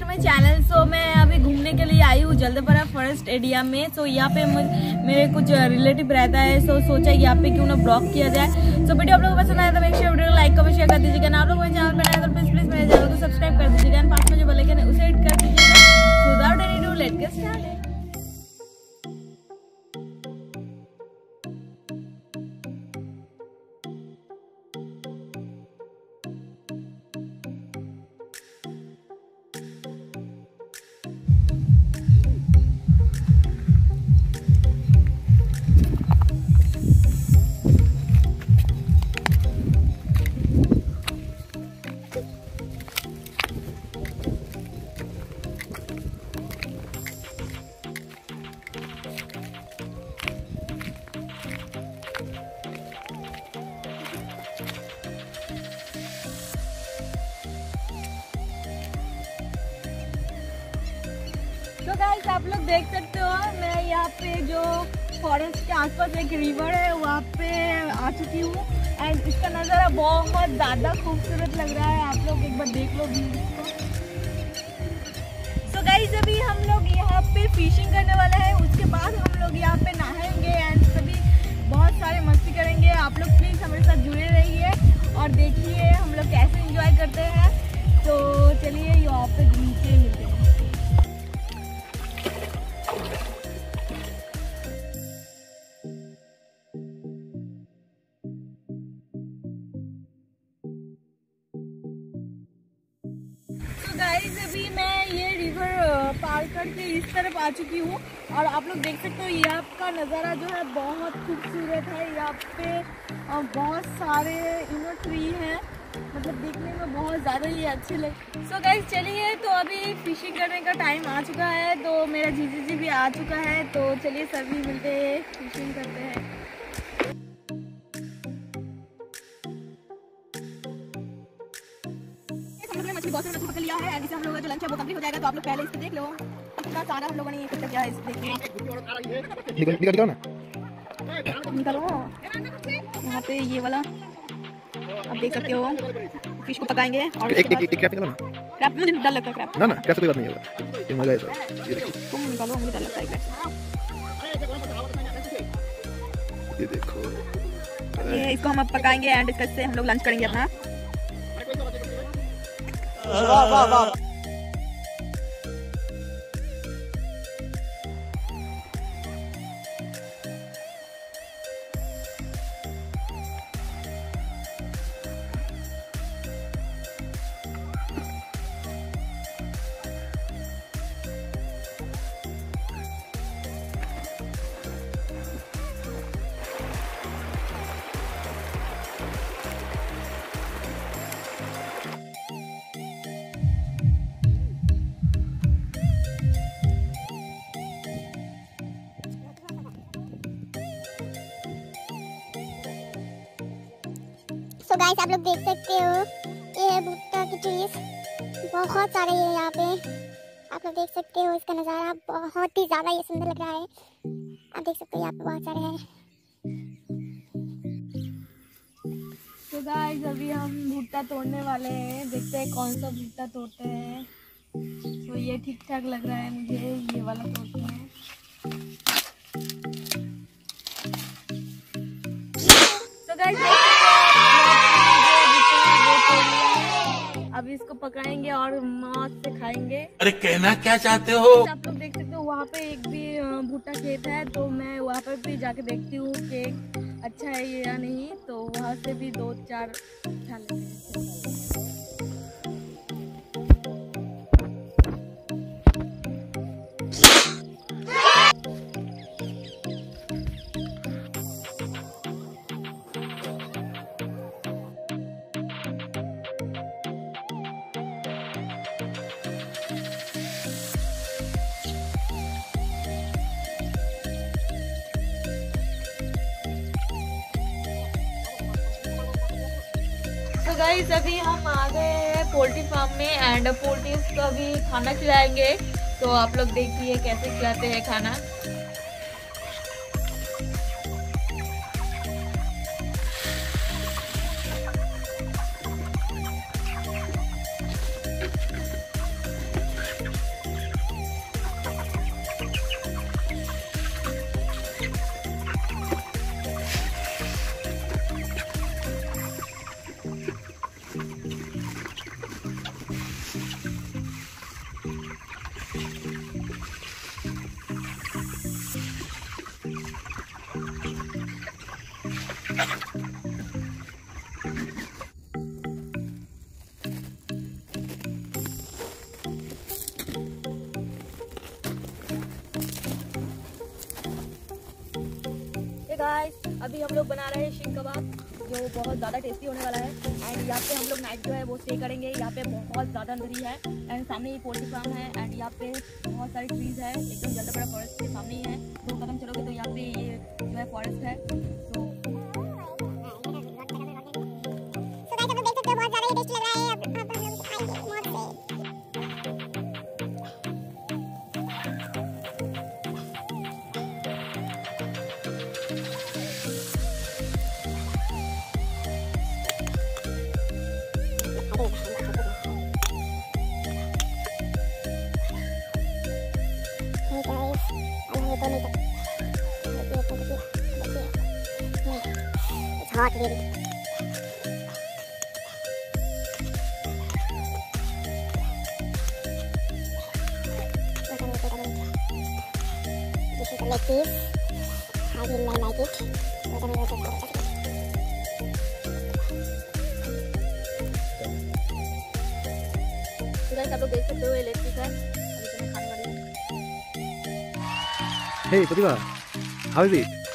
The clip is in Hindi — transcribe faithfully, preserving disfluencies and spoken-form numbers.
My channel. सो मैं अभी घूमने के लिए आई हूँ जल्दीपरा फॉरेस्ट एरिया में। सो यहाँ पे मेरे कुछ रिलेटिव रहता है, सो सोचा यहाँ पे क्यों ना ब्लॉग किया जाए। सो वीडियो आप लोगों को पसंद आया तो मेक श्योर वीडियो को लाइक कमेंट शेयर कर दीजिएगा ना। आप लोग मेरे चैनल पर आए तो प्लीज प्लीज मेरे चैनल को सब्सक्राइब कर दीजिएगा, पास में जो बेल आइकन है उसे हिट कर दीजिएगा। So without any do let's get started. तो गाइस आप लोग देख सकते हो मैं यहाँ पे जो फॉरेस्ट के आसपास एक रिवर है वहाँ पे आ चुकी हूँ एंड इसका नज़ारा बहुत ज़्यादा खूबसूरत लग रहा है। आप लोग एक बार देख लो व्यू को। सो गाइस अभी हम लोग यहाँ पे फिशिंग करने वाले हैं, उसके बाद हम लोग यहाँ पे नहाएंगे एंड सभी बहुत सारे मस्ती करेंगे। आप लोग प्लीज़ हमारे साथ जुड़े रहिए और देखिए हम लोग कैसे इंजॉय करते हैं। तो चलिए यहाँ पे नीचे मिलते हैं। गाइस अभी मैं ये रिवर पार करके इस तरफ आ चुकी हूँ और आप लोग देख सकते हो यहाँ का नज़ारा जो है बहुत खूबसूरत है। यहाँ पे बहुत सारे इनो ट्री हैं, मतलब देखने में बहुत ज़्यादा ही अच्छे लगे। सो गाइस चलिए, तो अभी फिशिंग करने का टाइम आ चुका है, तो मेरा जीजी जी भी आ चुका है। तो चलिए सभी मिलते हैं, फिशिंग करते हैं। मछली बहुत सारी मछली पकड़ लिया है एंड इसे हम लोगों का जो लंच है वो कंप्लीट हो जाएगा। तो आप लोग पहले इसको देख लो कितना सारा हम लोगों ने ये इकट्ठा किया है। इसको देखिए, निकालो ना, निकालो। यहाँ पे ये वाला आप देख सकते हो, फिश को पकाएंगे और एक एक एक क्रैप निकालो ना। क्रैप मुझे डर लगता है, क्रैप ना ना क्रैप से कोई बात नहीं होगा, ये मजा है। ये देखो तुम निकालो, मुझे डर लगता है क्रैप। ये देखो, ये इसको हम अब पकाएंगे एंड इससे हम लोग लंच करेंगे अपना। वाह वाह वाह। सो so गाइस आप लोग देख सकते हो ये है भुट्टा की ट्रीज, बहुत सारे ये यहाँ पे आप लोग देख सकते हो। इसका नज़ारा बहुत ही ज़्यादा ये सुंदर लग रहा है। आप देख सकते हो यहाँ पे बहुत सारे हैं। तो गाइस अभी हम भुट्टा तोड़ने वाले हैं, देखते हैं कौन सा भुट्टा तोड़ते हैं। तो ये ठीक ठाक लग रहा है मुझे, ये वाला तोड़ते हैं। तो गाइस अभी इसको पकाएंगे और मौज से खाएंगे। अरे कहना क्या चाहते हो? आप लोग देख सकते हो वहाँ पे एक भी भुट्टा खेत है, तो मैं वहाँ पर भी जाके देखती हूँ कि अच्छा है या नहीं। तो वहाँ से भी दो चार उठा लेते हैं। तो गाइस अभी हम आ गए हैं पोल्ट्री फार्म में एंड पोल्ट्रीज को अभी खाना खिलाएंगे। तो आप लोग देखिए कैसे खिलाते हैं खाना। गाइस, अभी हम लोग बना रहे हैं शीख कबाब जो बहुत ज़्यादा टेस्टी होने वाला है। एंड यहाँ पे हम लोग नाइट जो है वो स्टे करेंगे। यहाँ पे बहुत ज़्यादा नदी है एंड सामने ये पोल्ट्री फार्म है एंड यहाँ पे बहुत सारी ट्रीज है, एकदम जलदापाड़ा फॉरेस्ट के सामने ही है। दो कदम चलोगे तो यहाँ पे ये जो है फॉरेस्ट है। तो So guys, आप लोग देख सकते हो बहुत ज़्यादा ये टेस्टी लग रहा है। अब अब हम लोग खाएंगे मौज से। Hey guys, alam niyo to nito. It's hot really. This is a leg piece. I really like it. Wait a minute, wait a minute. तो गाइस आप लोग देख सकते हो ये लेग पीस है। अभी तो मैं खाने वाली हूँ। Hey, Pratibha, how is it?